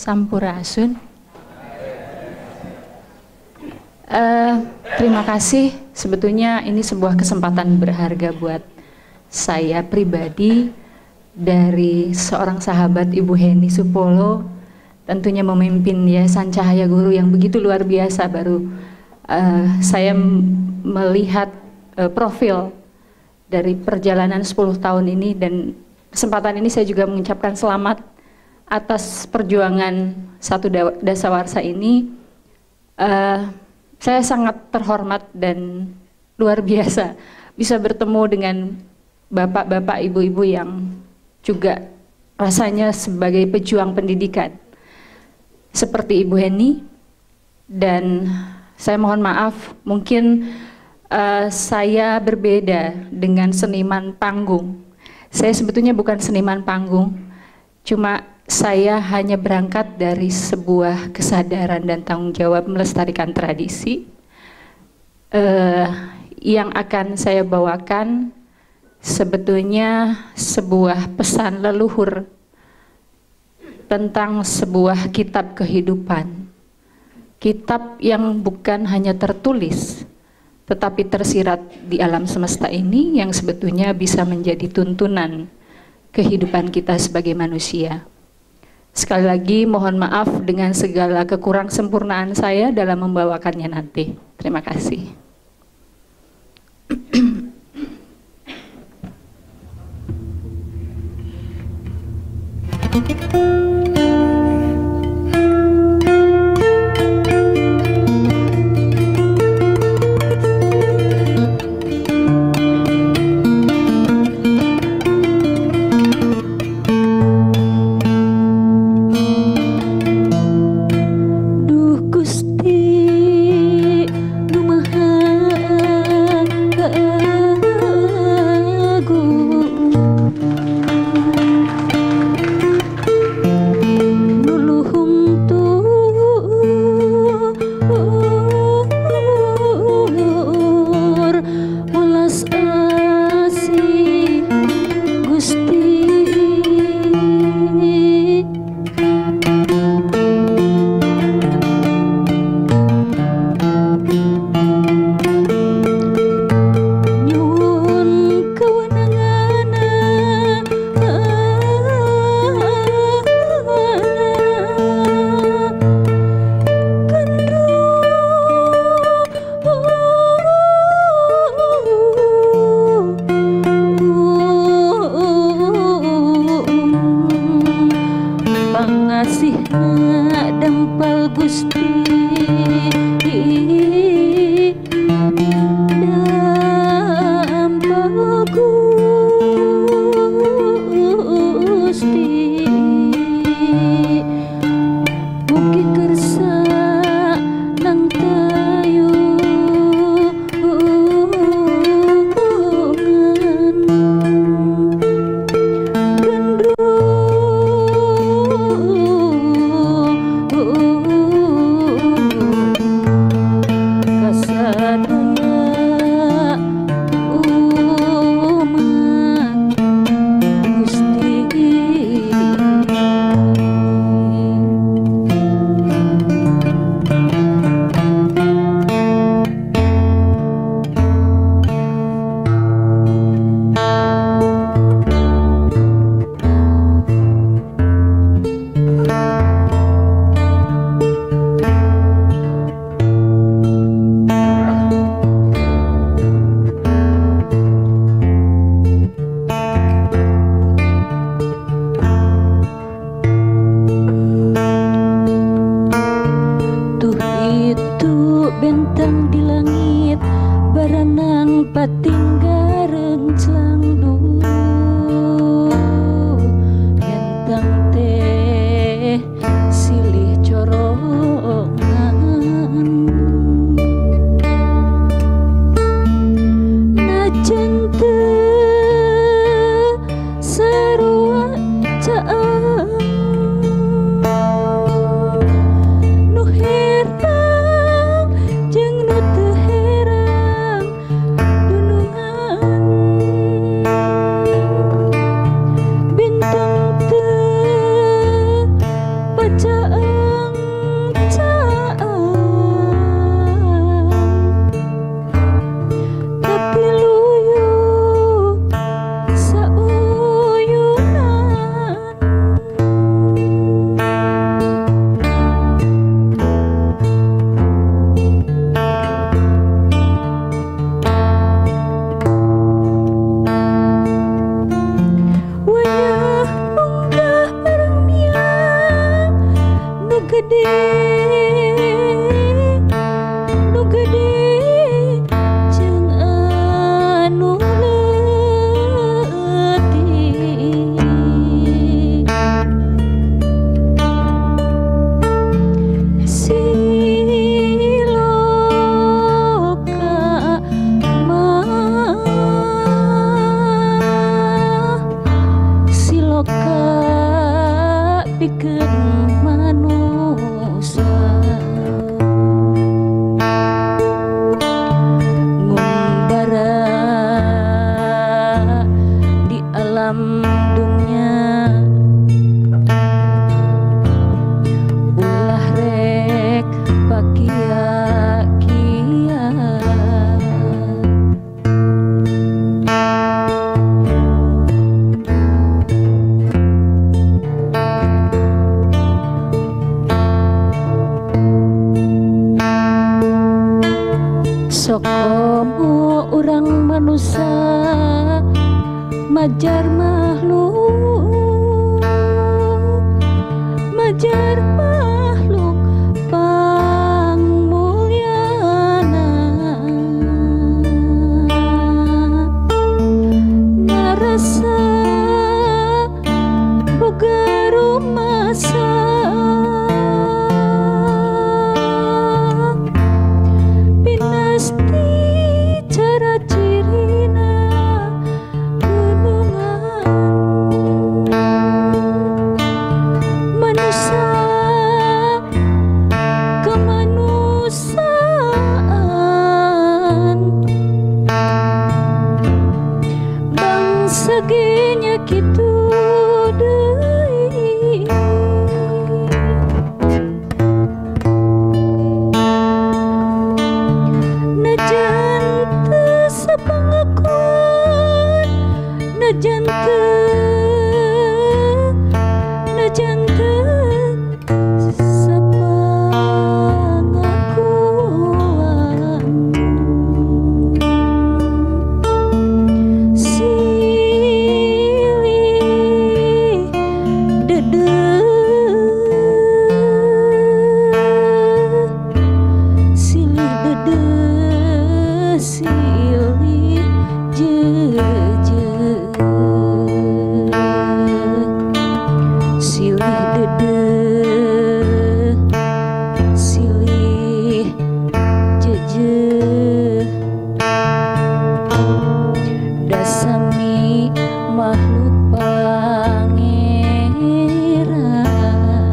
Sampurasun. Terima kasih. Sebetulnya ini sebuah kesempatan berharga buat saya pribadi dari seorang sahabat Ibu Heni Supolo, tentunya memimpin Yayasan Cahaya Guru yang begitu luar biasa. Baru saya melihat profil dari perjalanan 10 tahun ini, dan kesempatan ini saya juga mengucapkan selamat atas perjuangan satu dasawarsa ini. Saya sangat terhormat dan luar biasa bisa bertemu dengan bapak-bapak, ibu-ibu yang juga rasanya sebagai pejuang pendidikan seperti Ibu Heni. Dan saya mohon maaf, mungkin saya berbeda dengan seniman panggung. Saya sebetulnya bukan seniman panggung, cuma saya hanya berangkat dari sebuah kesadaran dan tanggung jawab melestarikan tradisi. Yang akan saya bawakan sebetulnya sebuah pesan leluhur tentang sebuah kitab kehidupan. Kitab yang bukan hanya tertulis, tetapi tersirat di alam semesta ini, yang sebetulnya bisa menjadi tuntunan kehidupan kita sebagai manusia. Sekali lagi mohon maaf dengan segala kekurang sempurnaan saya dalam membawakannya nanti. Terima kasih. gede nu gede jeung anu leutik siloka mah siloka pikeun manusia ngumbara di alam dunia ulah rek pakia-kia sokomo urang manusia majar makhluk majar makhluk pangmulyana ngarasa boga rumasa pinasti cara cirina gunungan manusia kemanusiaan bangsa genya kitu deui najan teu sapangakuan najan teu sapangakuan silih dedeuh silih dedeuh silih jeujeuh silih dedeuh silih jeujeuh dasami makhluk pangeran.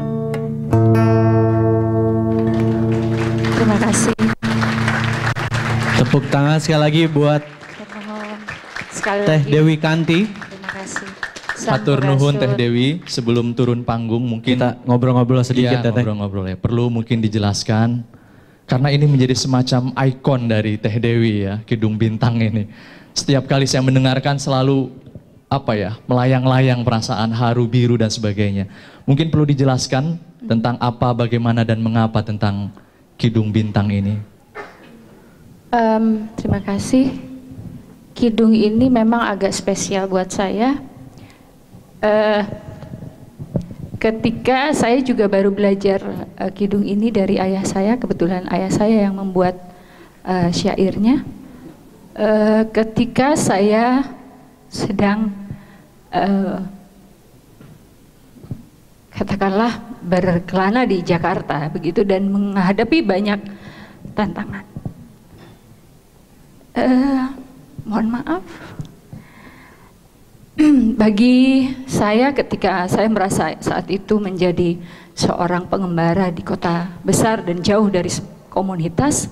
Terima kasih. Tepuk tangan sekali lagi buat Sekali Teh lagi. Dewi Kanti. Terima kasih. Matur nuhun Teh Dewi, sebelum turun panggung mungkin Kita ngobrol-ngobrol sedikit iya, ya Teh. ngobrol-ngobrol ya. Perlu mungkin dijelaskan karena ini menjadi semacam ikon dari Teh Dewi ya, Kidung Bintang ini. Setiap kali saya mendengarkan selalu apa ya, melayang-layang perasaan haru biru dan sebagainya. Mungkin perlu dijelaskan tentang apa, bagaimana dan mengapa tentang Kidung Bintang ini. Terima kasih. Kidung ini memang agak spesial buat saya. Ketika saya juga baru belajar kidung ini dari ayah saya, kebetulan ayah saya yang membuat syairnya. Ketika saya sedang katakanlah berkelana di Jakarta begitu dan menghadapi banyak tantangan. Mohon maaf. Bagi saya ketika saya merasa saat itu menjadi seorang pengembara di kota besar dan jauh dari komunitas,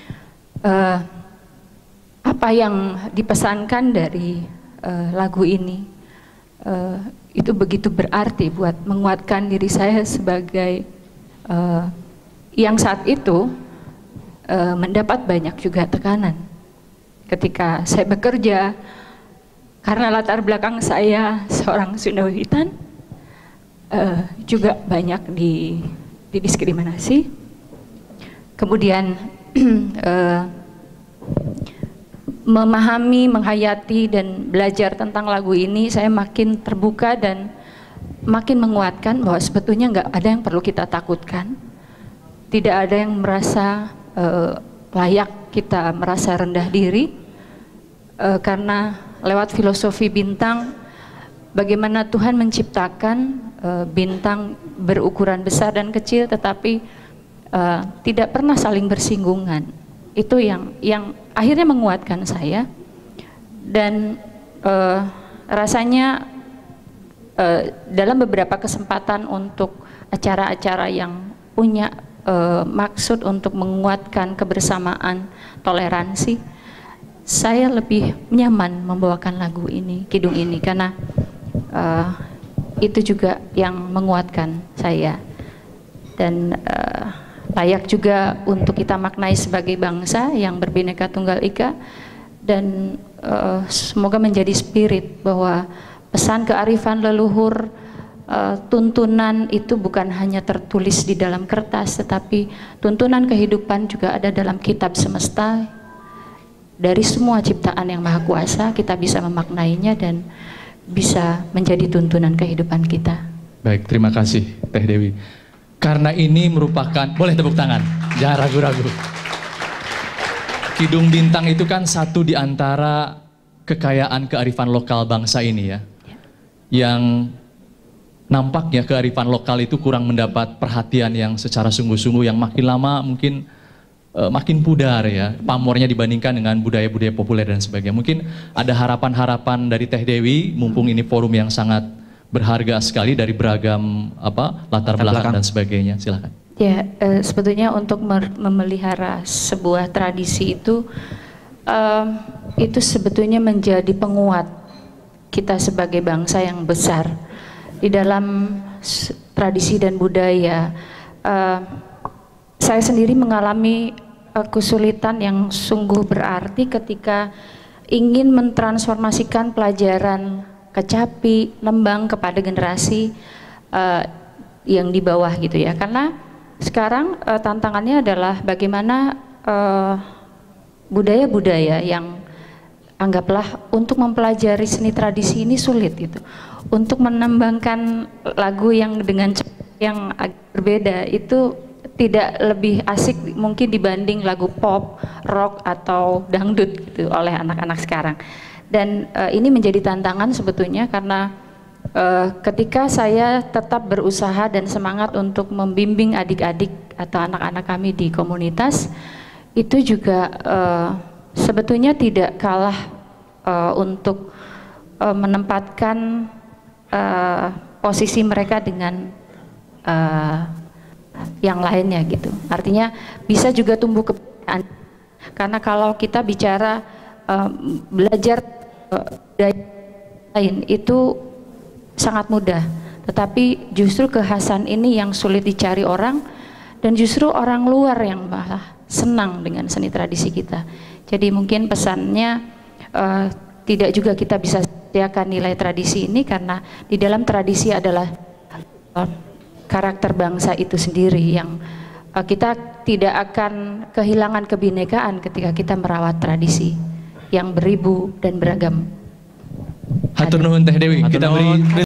apa yang dipesankan dari lagu ini itu begitu berarti buat menguatkan diri saya sebagai yang saat itu mendapat banyak juga tekanan ketika saya bekerja. Karena latar belakang saya seorang Sunda Wiwitan, juga banyak didiskriminasi. Kemudian memahami, menghayati dan belajar tentang lagu ini, saya makin terbuka dan makin menguatkan bahwa sebetulnya nggak ada yang perlu kita takutkan, tidak ada yang merasa layak kita merasa rendah diri, karena lewat filosofi bintang, bagaimana Tuhan menciptakan bintang berukuran besar dan kecil, tetapi tidak pernah saling bersinggungan. Itu yang akhirnya menguatkan saya, dan rasanya dalam beberapa kesempatan untuk acara-acara yang punya maksud untuk menguatkan kebersamaan, toleransi, saya lebih nyaman membawakan lagu ini, kidung ini, karena itu juga yang menguatkan saya, dan layak juga untuk kita maknai sebagai bangsa yang berbineka tunggal ika, dan semoga menjadi spirit bahwa pesan kearifan leluhur, tuntunan itu bukan hanya tertulis di dalam kertas, tetapi tuntunan kehidupan juga ada dalam kitab semesta. Dari semua ciptaan yang maha kuasa kita bisa memaknainya dan bisa menjadi tuntunan kehidupan kita. Baik, terima kasih Teh Dewi. Karena ini merupakan, boleh tepuk tangan, jangan ragu-ragu. Kidung Bintang itu kan satu di antara kekayaan kearifan lokal bangsa ini ya. Yang nampaknya kearifan lokal itu kurang mendapat perhatian yang secara sungguh-sungguh, yang makin lama mungkin makin pudar ya pamornya dibandingkan dengan budaya-budaya populer dan sebagainya. Mungkin ada harapan-harapan dari Teh Dewi, mumpung ini forum yang sangat berharga sekali dari beragam latar belakang dan sebagainya. Silakan. Ya, sebetulnya untuk memelihara sebuah tradisi itu sebetulnya menjadi penguat kita sebagai bangsa yang besar. Di dalam tradisi dan budaya, saya sendiri mengalami kesulitan yang sungguh berarti ketika ingin mentransformasikan pelajaran kecapi, lembang kepada generasi yang di bawah gitu ya. Karena sekarang tantangannya adalah bagaimana budaya-budaya yang anggaplah untuk mempelajari seni tradisi ini sulit gitu. Untuk menembangkan lagu yang dengan yang agak berbeda itu tidak lebih asik mungkin dibanding lagu pop, rock atau dangdut gitu oleh anak-anak sekarang. Dan ini menjadi tantangan sebetulnya karena ketika saya tetap berusaha dan semangat untuk membimbing adik-adik atau anak-anak kami di komunitas, itu juga sebetulnya tidak kalah untuk menempatkan posisi mereka dengan yang lainnya gitu. Artinya bisa juga tumbuh kepercayaan, karena kalau kita bicara belajar budaya lain itu sangat mudah, tetapi justru kekhasan ini yang sulit dicari orang, dan justru orang luar yang malah senang dengan seni tradisi kita. Jadi mungkin pesannya tidak juga kita bisa sediakan nilai tradisi ini, karena di dalam tradisi adalah karakter bangsa itu sendiri yang kita tidak akan kehilangan kebinekaan ketika kita merawat tradisi yang beribu dan beragam. Hatur nuhun Teh Dewi. Kita beri